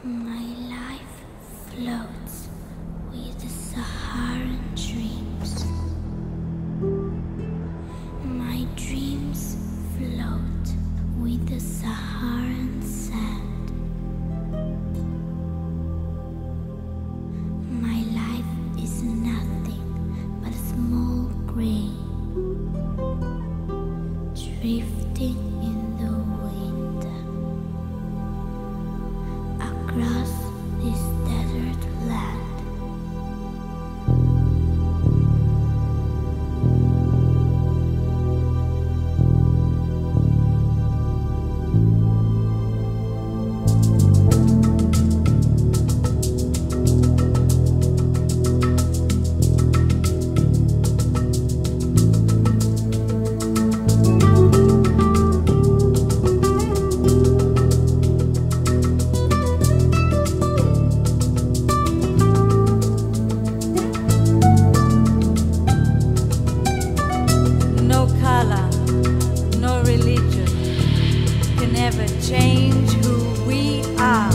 My life floats with the Saharan dreams. My dreams float with the Saharan sand. My life is nothing but a small grain, drifting in the wind across this desert land. No religion can ever change who we are.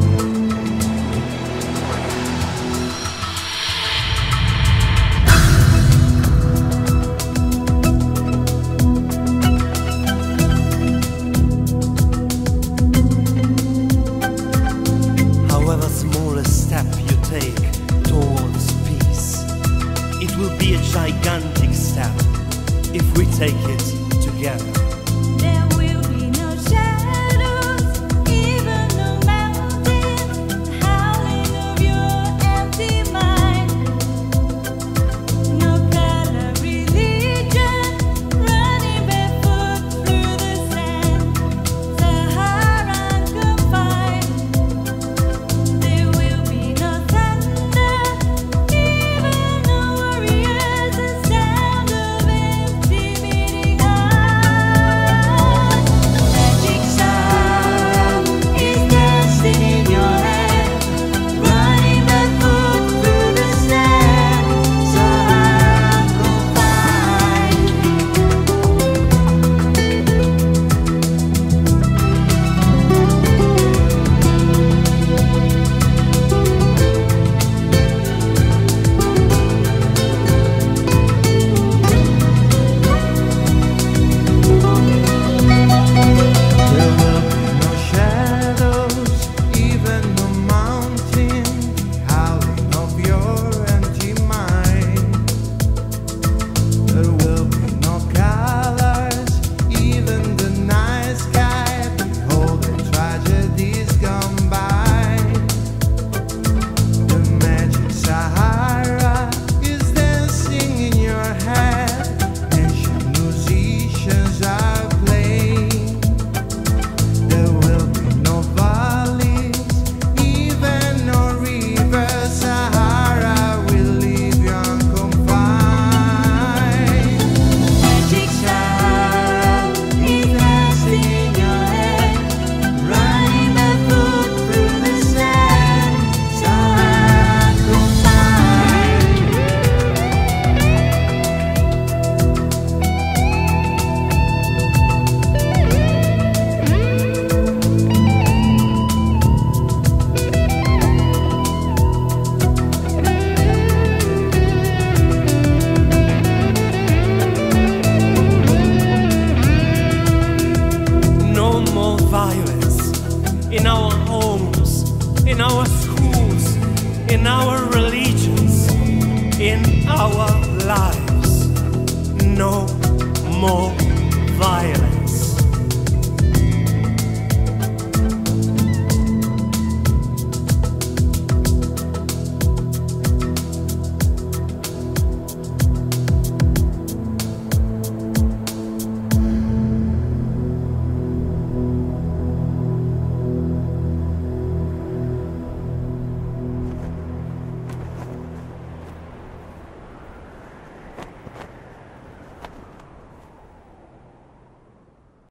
However small a step you take towards peace, it will be a gigantic step if we take it together. There will be no shadows, even no mountains, the howling of your empty mind. No color, religion, running barefoot through the sand, Saharan confined. There will be no thunder, even no warriors, the sound of empty beating hearts. Magic sound is dancing in your head, running barefoot through the sand, Saharan confined. There will be no shadows, even no mountain, howling of your empty mind. There will be no colors, even the night sky. Behold the tragedies gone by. The magic Sahara is dancing in your head. Ancient musicians are playing. There will be no valleys, even no rivers. Sahara will leave you unconfined. Magic sound is dancing in your head, running barefoot through the sand, Saharan confined. No more violence in our homes, in our schools, in our religions, in our lives. No more violence.